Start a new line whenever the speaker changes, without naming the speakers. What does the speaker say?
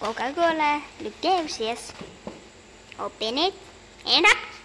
Coca-Cola, Luke Davis, yes. Open it and up.